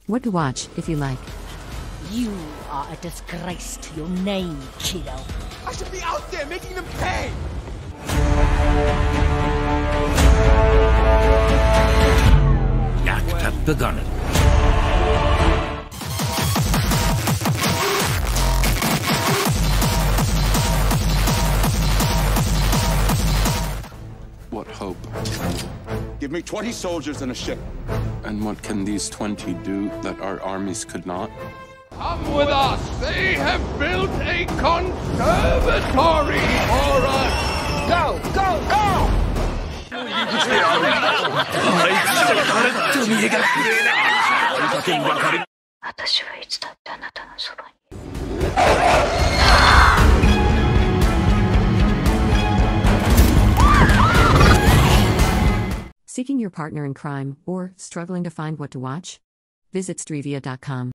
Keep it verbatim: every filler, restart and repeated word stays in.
What to watch, if you like. You are a disgrace to your name, kiddo. I should be out there making them pay! Jakt hat begonnen. What hope? Give me twenty soldiers and a ship. And what can these twenty do that our armies could not? Come with us! They have built a conservatory for us! Go, go, go! Seeking your partner in crime, or struggling to find what to watch? Visit Stryvia dot com.